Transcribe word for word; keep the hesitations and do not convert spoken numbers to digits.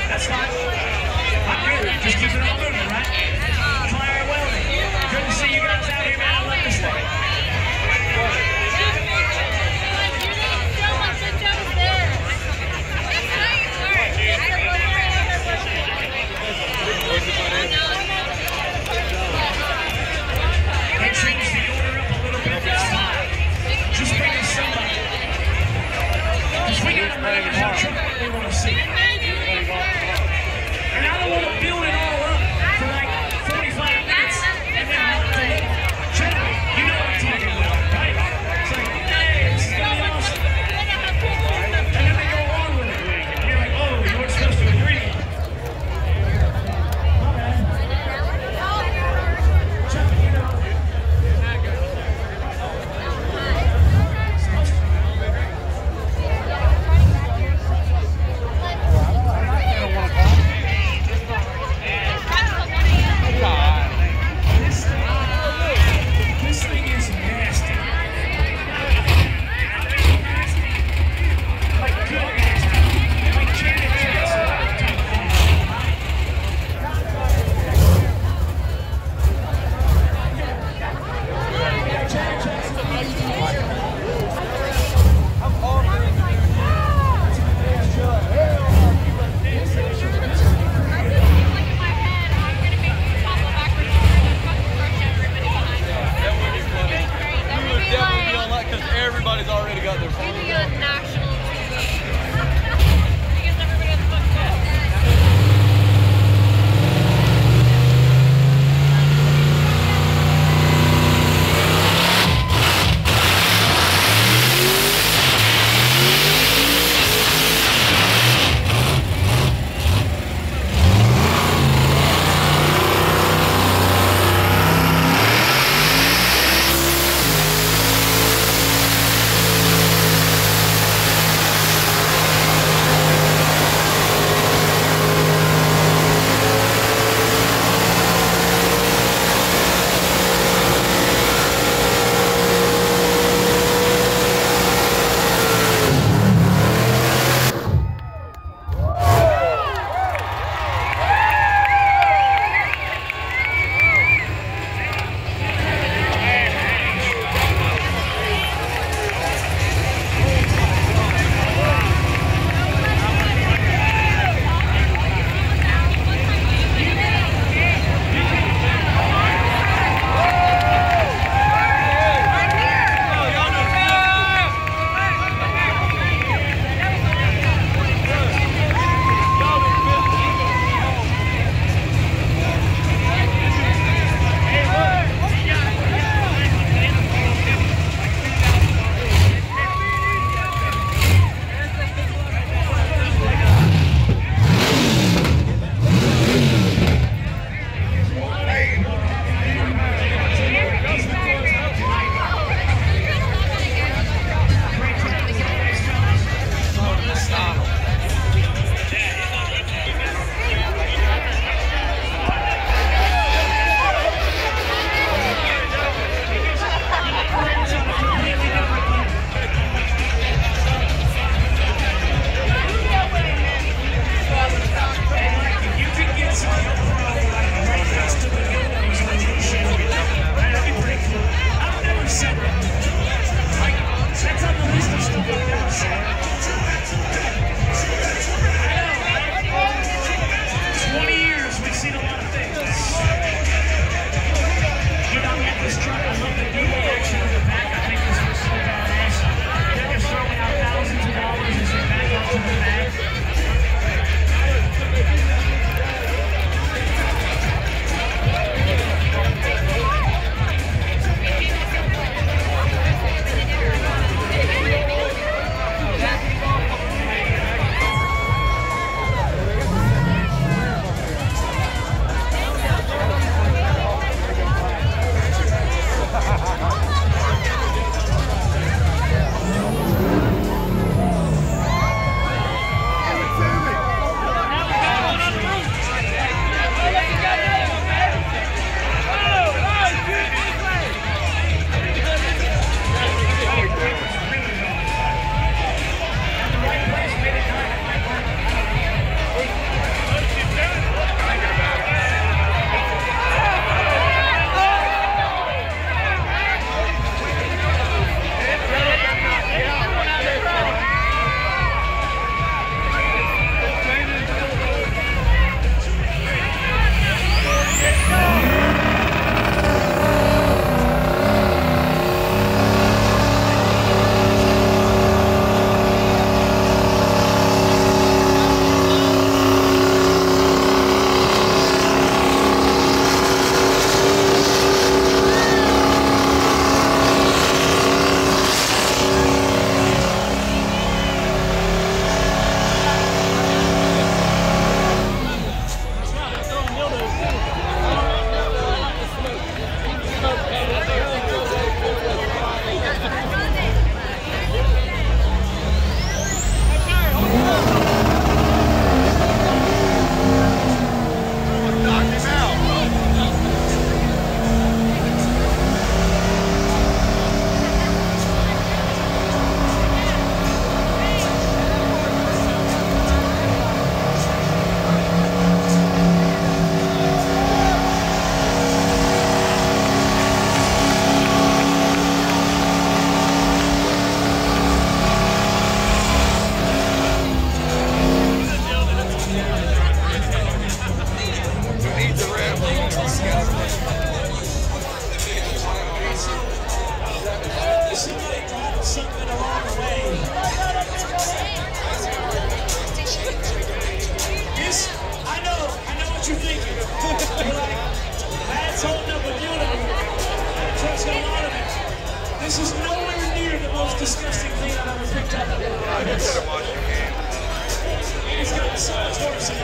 That's fine. I'm good. Just keep it all moving, right? Fire welding. Good to see you guys out here, man. I love this thing. They changed the order up a little bit this time. Just bring us somebody. Because we got a manager truck that we want to see. And I don't want to build it all up for like forty-five minutes and then not deliver. Gentlemen, you know what I'm talking about, right? It's like, hey, this is going to be awesome. And then they go along with it. And you're like, oh, you weren't supposed to agree. My bad. Chuck, you know. Sports.